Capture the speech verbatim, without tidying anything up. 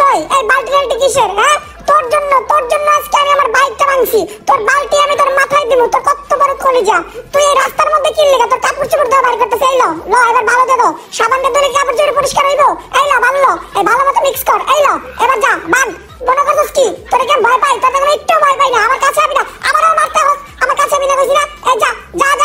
ওই এই বালতি বালতি কিসের? হ্যাঁ তোর জন্য তোর জন্য আজকে আমি আমার বাইকটা ভাঙছি। তোর বালতি আমি তোর মাথায় দিব। তোর কত বড় কলিজা! তুই এই রাস্তার মধ্যে কি লেগে তোর কাপড় চোপড় দেওয়া বার করতেছ? এই লো লো এবার ভালো দে, সাবান দিয়ে ধরে কাপড় চোপড় পরিষ্কার হইব। এই লো ভালো লো, এই ভালো মতো মিক্স কর। এই লো এবার যা বান। মনে করছিস কি তোর কি ভয় পাই? তোর একটু ভয় পাই না। আমার কাছে আবি না, আমারও মারতে হোক, আমার কাছে আবি না কইছি না। এই যা যা